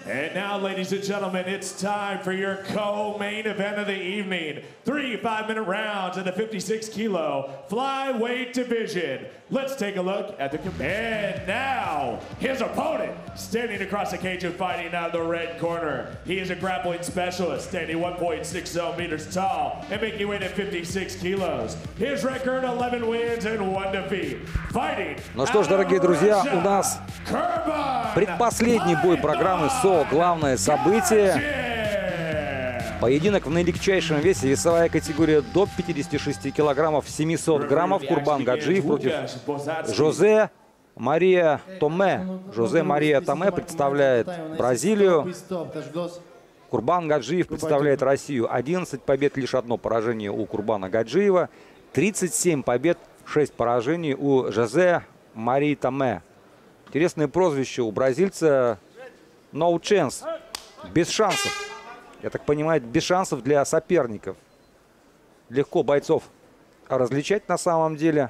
And now, ladies and gentlemen, it's time for your co-main event of the evening. 3 5-minute rounds in the 56-kilo flyweight division. Let's take a look at the... And now, his opponent, standing across the cage and fighting out of the red corner. He is a grappling specialist, standing 1.60 meters tall and making weight at 56 kilos. His record, 11 wins and 1 defeat. Fighting... Ну что ж, дорогие друзья, у нас предпоследний бой программы СО. Главное событие. Поединок в наилегчайшем весе. Весовая категория до 56 килограммов, 700 граммов. Курбан Гаджиев против Жозе Мария Томе. Жозе Мария Томе представляет Бразилию. Курбан Гаджиев представляет Россию. 11 побед, лишь одно поражение у Курбана Гаджиева. 37 побед, 6 поражений у Жозе Марии Томе. Интересное прозвище у бразильца «No chance». Без шансов. Я так понимаю, без шансов для соперников. Легко бойцов различать на самом деле.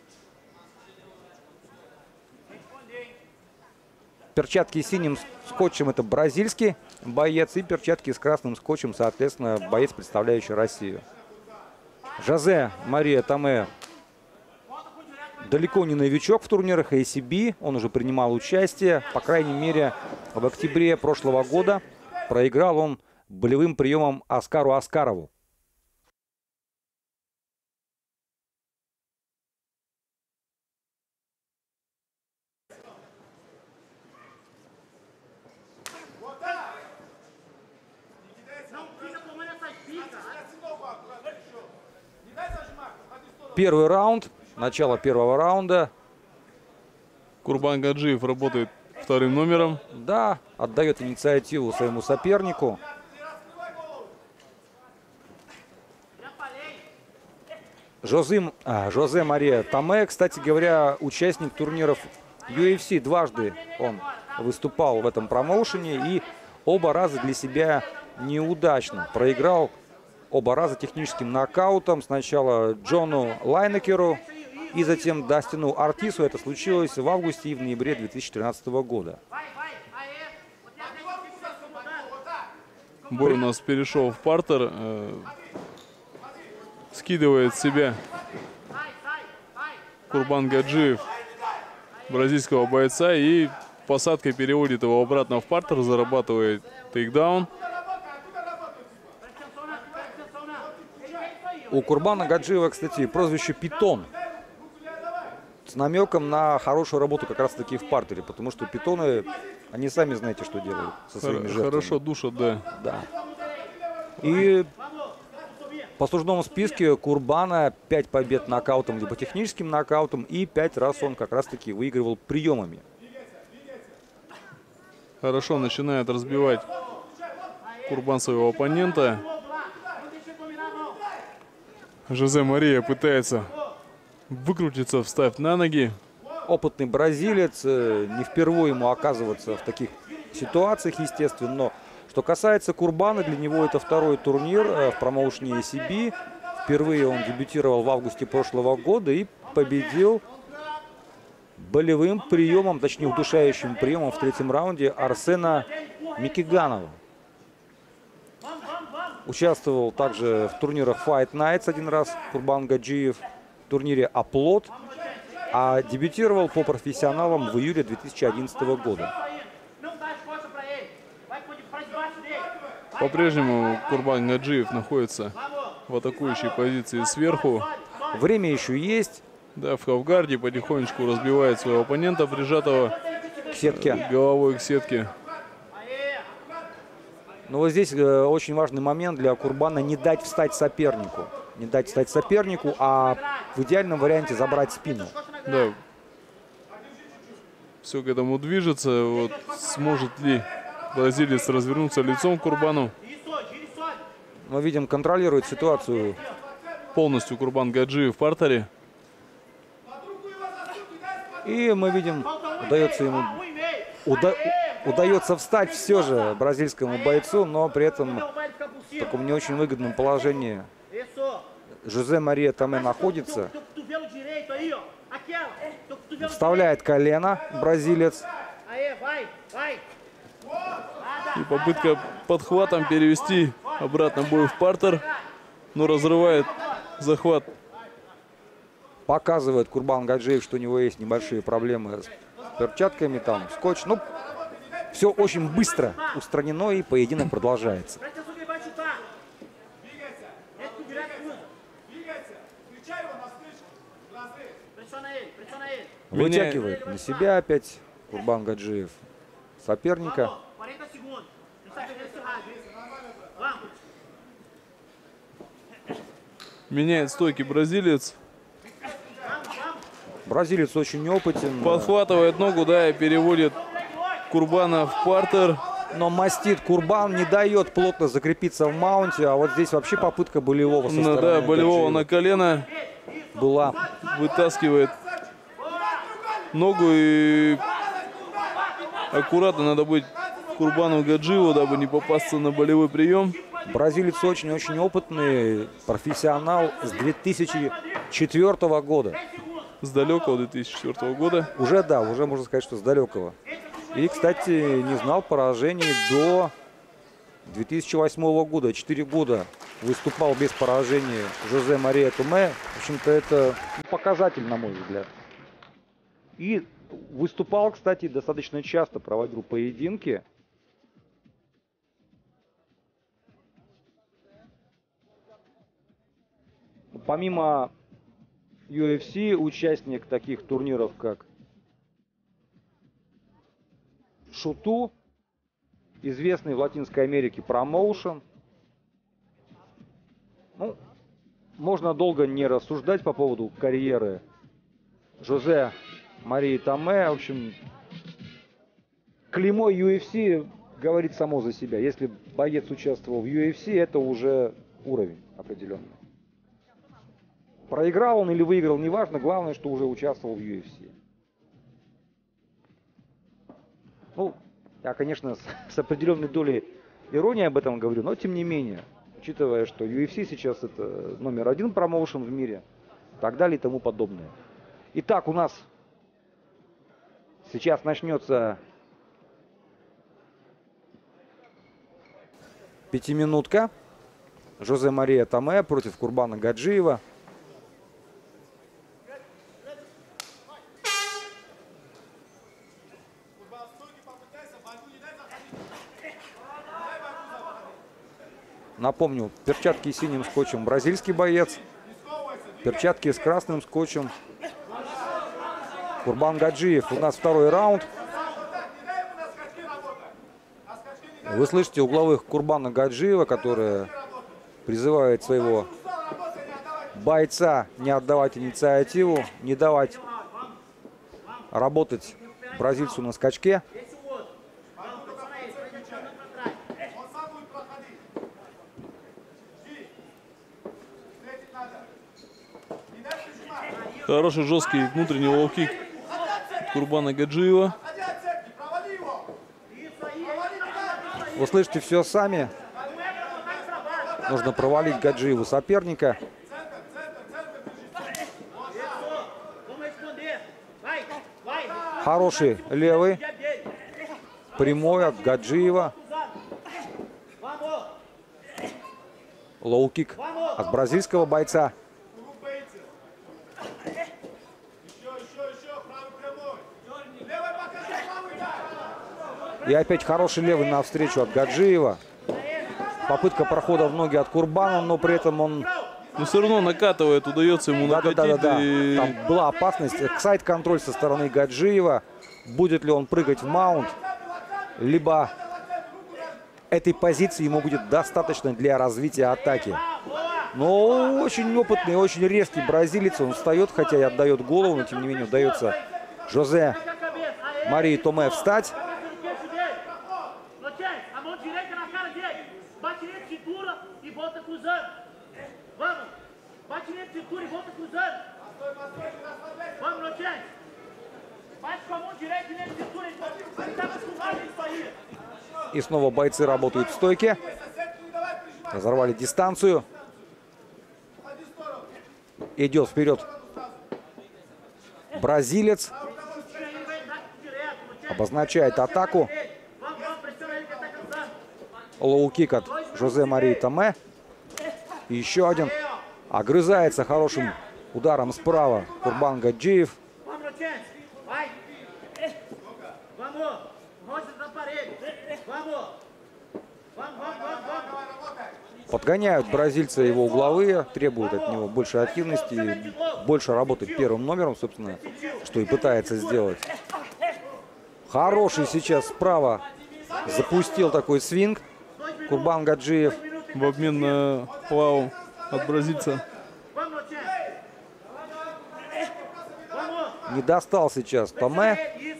Перчатки с синим скотчем — это бразильский боец. И перчатки с красным скотчем, соответственно, боец, представляющий Россию. Жозе Мария Томе далеко не новичок в турнирах ACB. Он уже принимал участие. По крайней мере, в октябре прошлого года проиграл он болевым приемом Оскару Оскарову. Первый раунд. Начало первого раунда. Курбан Гаджиев работает вторым номером. Да, отдает инициативу своему сопернику. Жозе Мария Томе, кстати говоря, участник турниров UFC. Дважды он выступал в этом промоушене и оба раза для себя неудачно. Проиграл оба раза техническим нокаутом. Сначала Джону Лайнекеру и затем Дастину Ортису. Это случилось в августе и в ноябре 2013 года. Бой у нас перешел в партер. Скидывает с себя Курбан Гаджиев бразильского бойца и посадкой переводит его обратно в партер, зарабатывает тейкдаун. У Курбана Гаджиева, кстати, прозвище «Питон». С намеком на хорошую работу как раз-таки в партере. Потому что питоны, они сами знаете, что делают со своими жертвами. Хорошо душат, да. Да. И по послужному списке Курбана 5 побед нокаутом либо техническим нокаутом. И 5 раз он как раз-таки выигрывал приемами. Хорошо начинает разбивать Курбан своего оппонента. Жозе Мария пытается выкрутиться, встать на ноги. Опытный бразилец, не впервые ему оказываться в таких ситуациях, естественно. Но что касается Курбана, для него это второй турнир в промоушене ACB. Впервые он дебютировал в августе прошлого года и победил болевым приемом, точнее удушающим приемом в третьем раунде Арсена Микиганова. Участвовал также в турнирах Fight Nights один раз Курбан Гаджиев, в турнире Оплот, а дебютировал по профессионалам в июле 2011 года. По-прежнему Курбан Гаджиев находится в атакующей позиции сверху. Время еще есть. Да, в хавгарде потихонечку разбивает своего оппонента, прижатого к сетке, головой к сетке. Но вот здесь очень важный момент для Курбана — не дать встать сопернику. Не дать встать сопернику, а в идеальном варианте забрать спину. Да. Все к этому движется. Вот сможет ли бразилец развернуться лицом к Курбану? Мы видим, контролирует ситуацию полностью Курбан Гаджиев в партере. И мы видим, удается ему удается встать все же бразильскому бойцу, но при этом в таком не очень выгодном положении Жозе Мария Томе находится. Вставляет колено бразилец. И попытка подхватом перевести обратно бой в партер, но разрывает захват. Показывает Курбан Гаджиев, что у него есть небольшие проблемы с перчатками, там скотч. Ну, все очень быстро устранено, и поединок продолжается. Вытягивает на себя опять Курбан Гаджиев соперника. Меняет стойки бразилец. Бразилец очень опытен. Подхватывает ногу, да, и переводит Курбана в партер. Но мастит Курбан, не дает плотно закрепиться в маунте. А вот здесь вообще попытка болевого со стороны. Да, болевого на колено. Была. Вытаскивает ногу, и аккуратно надо быть Курбану Гаджиеву, дабы не попасться на болевой прием. Бразилец очень-очень опытный, профессионал с 2004 года. С далекого 2004 года. Уже, да, уже можно сказать, что с далекого. И, кстати, не знал поражений до 2008 года. 4 года выступал без поражений Жозе Мария Томе. В общем-то, это показатель, на мой взгляд. И выступал, кстати, достаточно часто, проводил поединки. Помимо UFC, участник таких турниров, как Шуту, известный в Латинской Америке промоушен. Ну, можно долго не рассуждать по поводу карьеры Жозе Марии Томе. В общем, клеймо UFC говорит само за себя. Если боец участвовал в UFC, это уже уровень определенный. Проиграл он или выиграл, неважно. Главное, что уже участвовал в UFC. Ну, я, конечно, с определенной долей иронии об этом говорю, но тем не менее, учитывая, что UFC сейчас это №1 промоушен в мире, и так далее и тому подобное. Итак, у нас сейчас начнется пятиминутка. Жозе Мария Томе против Курбана Гаджиева. Напомню, перчатки с синим скотчем бразильский боец, перчатки с красным скотчем Курбан Гаджиев. У нас второй раунд. Вы слышите угловых Курбана Гаджиева, который призывает своего бойца не отдавать инициативу, не давать работать бразильцу на скачке. Хороший жесткий внутренний лоу-кик Курбана Гаджиева. Вы слышите все сами. Нужно провалить Гаджиеву соперника. Хороший левый. Прямой от Гаджиева. Лоу-кик от бразильского бойца. И опять хороший левый навстречу от Гаджиева. Попытка прохода в ноги от Курбана, но при этом он... Но все равно накатывает, удается ему накатить. Да. Там была опасность. Сайд-контроль со стороны Гаджиева. Будет ли он прыгать в маунт, либо этой позиции ему будет достаточно для развития атаки. Но очень опытный, очень резкий бразилец. Он встает, хотя и отдает голову, но тем не менее удается Жозе Марии Томе встать. И снова бойцы работают в стойке. Разорвали дистанцию. Идет вперед бразилец. Обозначает атаку. лоу-кик от Жозе Марии Томе. И еще один. Огрызается хорошим ударом справа Курбан Гаджиев. Подгоняют бразильца его угловые, требуют от него больше активности и больше работать первым номером, собственно, что и пытается сделать. Хороший сейчас справа запустил такой свинг Курбан Гаджиев. В обмен на плау от бразильца. Не достал сейчас Томе.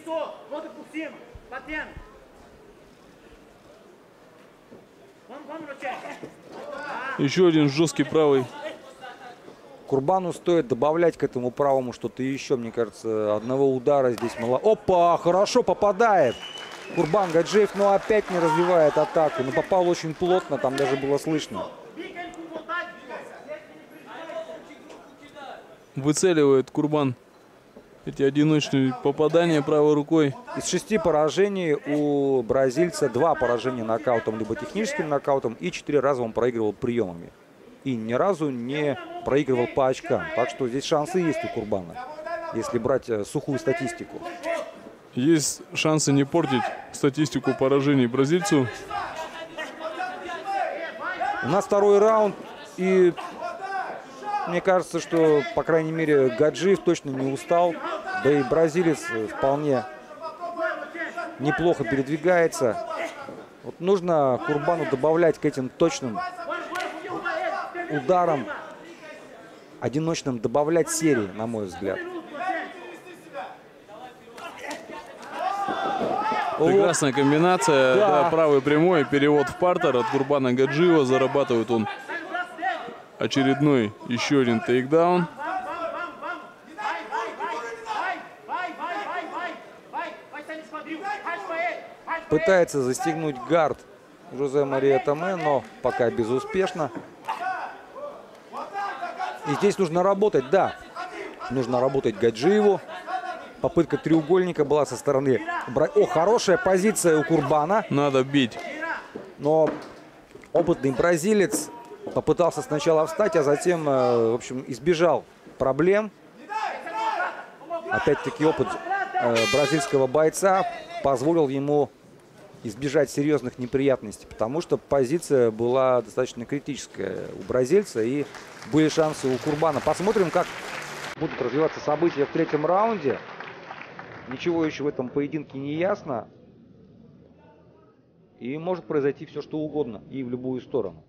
Еще один жесткий правый. Курбану стоит добавлять к этому правому что-то еще. Мне кажется, одного удара здесь мало. Опа, хорошо попадает Курбан Гаджиев, но опять не развивает атаку. Но попал очень плотно, там даже было слышно. Выцеливает Курбан эти одиночные попадания правой рукой. Из 6 поражений у бразильца 2 поражения нокаутом, либо техническим нокаутом, и 4 раза он проигрывал приемами. И ни разу не проигрывал по очкам. Так что здесь шансы есть у Курбана, если брать сухую статистику. Есть шансы не портить статистику поражений бразильцу. У нас второй раунд, и мне кажется, что, по крайней мере, Гаджиев точно не устал. Да и бразилец вполне неплохо передвигается. Вот нужно Курбану добавлять к этим точным ударам, одиночным, добавлять серии, на мой взгляд. Прекрасная комбинация. Да. Да, правый прямой, перевод в партер от Курбана Гаджиева. Зарабатывает он очередной, еще один тейкдаун. Пытается застегнуть гард Жозе Мария Томе, но пока безуспешно. И здесь нужно работать, да. Нужно работать Гаджиеву. Попытка треугольника была со стороны... О, хорошая позиция у Курбана. Надо бить. Но опытный бразилец попытался сначала встать, а затем, в общем, избежал проблем. Опять-таки опыт бразильского бойца позволил ему избежать серьезных неприятностей, потому что позиция была достаточно критическая у бразильца и были шансы у Курбана. Посмотрим, как будут развиваться события в третьем раунде. Ничего еще в этом поединке не ясно. И может произойти все, что угодно, и в любую сторону.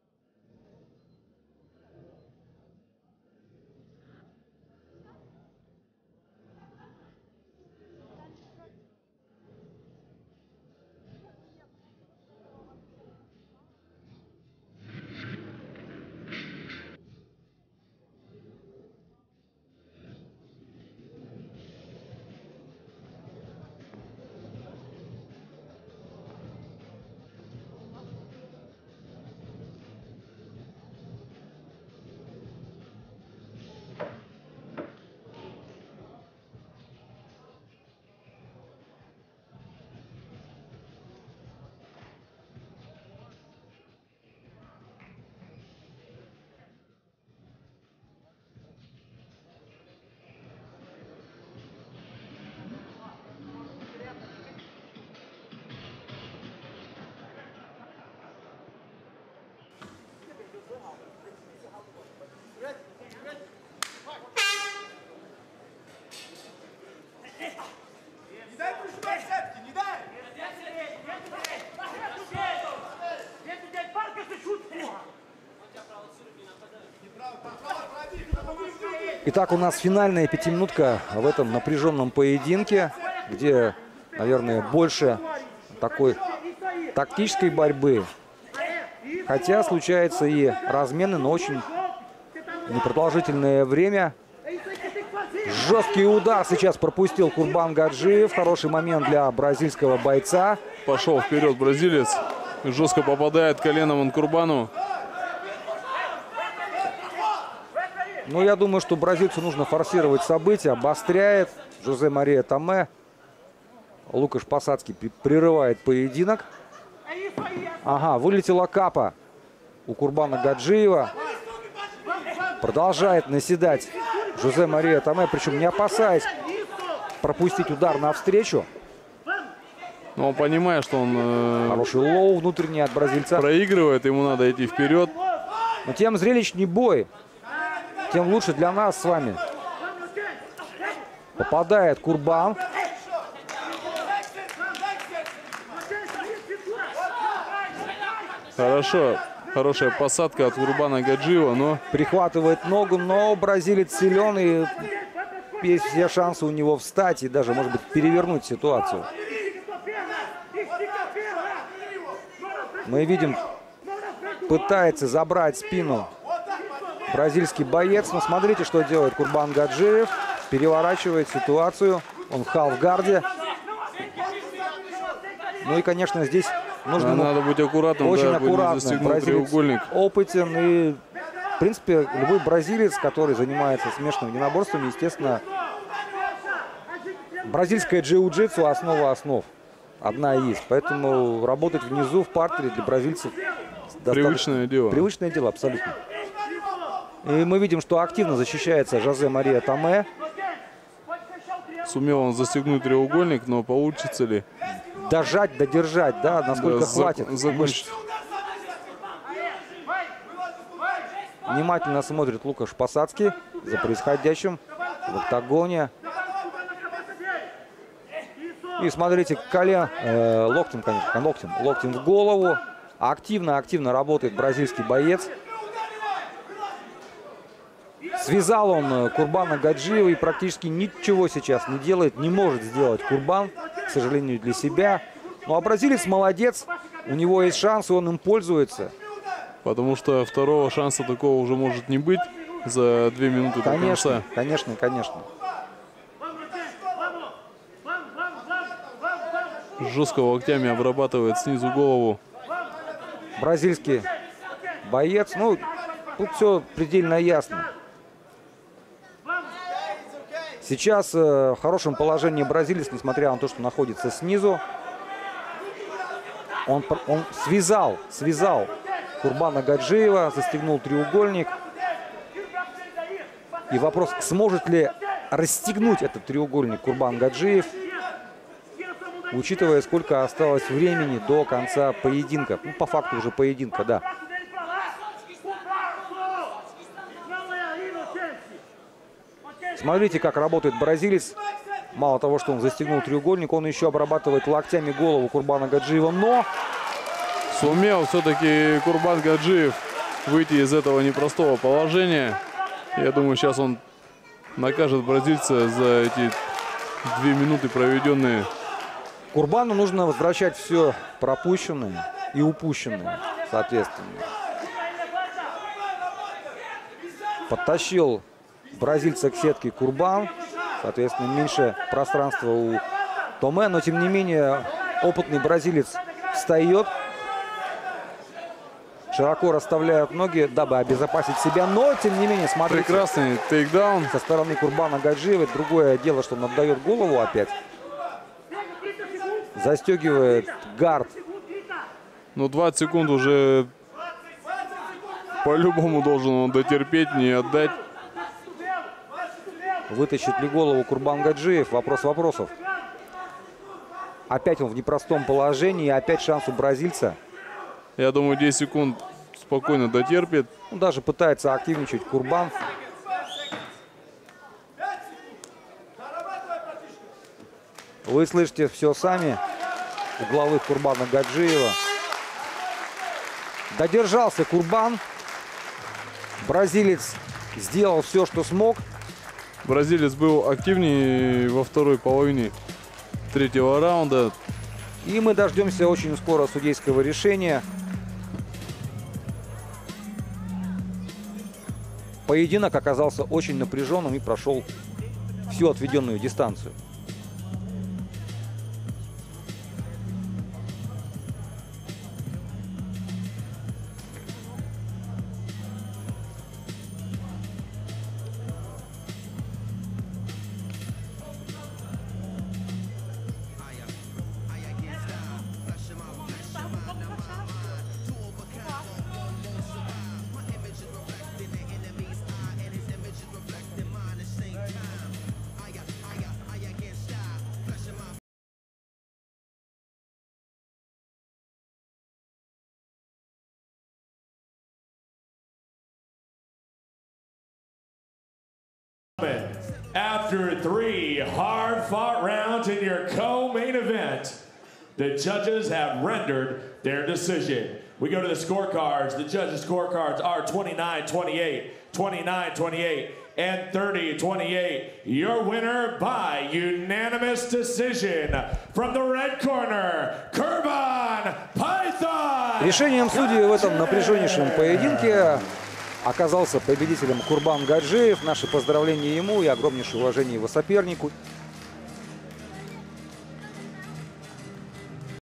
Итак, у нас финальная пятиминутка в этом напряженном поединке, где, наверное, больше такой тактической борьбы. Хотя случаются и размены, но очень непродолжительное время. Жесткий удар сейчас пропустил Курбан Гаджиев. Хороший момент для бразильского бойца. Пошел вперед бразилец. Жестко попадает коленом он Курбану. Ну, я думаю, что бразильцу нужно форсировать события. Обостряет Жозе Мария Томе. Лукаш Посадский прерывает поединок. Ага, вылетела капа у Курбана Гаджиева. Продолжает наседать Жозе Мария Томе, причем не опасаясь пропустить удар навстречу. Но он понимает, что он Хороший лоу внутренний от бразильца. проигрывает, ему надо идти вперед. Но тем зрелищней бой, тем лучше для нас с вами. Попадает Курбан. Хорошая посадка от Курбана Гаджиева, но Прихватывает ногу, но бразилец силен, и есть все шансы у него встать и даже, может быть, перевернуть ситуацию. Мы видим, пытается забрать спину бразильский боец, но смотрите, что делает Курбан Гаджиев. Переворачивает ситуацию, он в халфгарде. Ну и, конечно, здесь нужно надо быть аккуратным, очень да, аккуратно. Бразилец опытен, и, в принципе, любой бразилец, который занимается смешанными единоборствами, естественно, бразильское джиу-джитсу основа основ. Одна есть. Поэтому работать внизу, в партере для бразильцев привычное дело. Привычное дело, абсолютно. И мы видим, что активно защищается Жозе Мария Томе. Сумел он застегнуть треугольник, но получится ли? Дожать, додержать, да, насколько хватит. Закончить. Внимательно смотрит Лукаш Посадский за происходящим в октагоне. И смотрите, локтем, конечно, локтем в голову. Активно работает бразильский боец. Связал он Курбана Гаджиева и практически ничего сейчас не делает, не может сделать Курбан, к сожалению, для себя. Ну а бразилец молодец, у него есть шанс, и он им пользуется. Потому что второго шанса такого уже может не быть за 2 минуты до конца. Конечно. Жестко локтями обрабатывает снизу голову. Бразильский боец, ну, тут все предельно ясно. Сейчас в хорошем положении бразилец, несмотря на то, что находится снизу. Он связал Курбана Гаджиева, застегнул треугольник. И вопрос, сможет ли расстегнуть этот треугольник Курбан Гаджиев, учитывая, сколько осталось времени до конца поединка. Ну, по факту уже поединка, да. Смотрите, как работает бразилец. Мало того, что он застегнул треугольник, он еще обрабатывает локтями голову Курбана Гаджиева. Но сумел все-таки Курбан Гаджиев выйти из этого непростого положения. Я думаю, сейчас он накажет бразильца за эти 2 минуты, проведенные. Курбану нужно возвращать все пропущенное и упущенное, соответственно. Подтащил бразильца к сетке Курбан. Соответственно, меньше пространства у Томе. Но, тем не менее, опытный бразилец встает. Широко расставляют ноги, дабы обезопасить себя. Но, тем не менее, смотрите. Прекрасный тейкдаун Со стороны Курбана Гаджиева. Другое дело, что он отдает голову опять. Застегивает гард. Ну, 20 секунд уже по-любому должен он дотерпеть, не отдать. Вытащит ли голову Курбан Гаджиев? Вопрос вопросов. Опять он в непростом положении. Опять шанс у бразильца. Я думаю, 10 секунд спокойно дотерпит. Он даже пытается активничать Курбан. Вы слышите все сами. Угловых Курбана Гаджиева. Додержался Курбан. Бразилец сделал все, что смог. Бразилец был активнее во второй половине 3-го раунда. И мы дождемся очень скоро судейского решения. Поединок оказался очень напряженным и прошел всю отведенную дистанцию. After 3 hard-fought rounds in your co-main event, the judges have rendered their decision. We go to the scorecards. The judges' scorecards are 29-28, 29-28, and 30-28. Your winner by unanimous decision from the red corner, Kurban Python. Решением судей в этом напряженнейшем поединке оказался победителем Курбан Гаджиев. Наши поздравления ему и огромнейшее уважение его сопернику.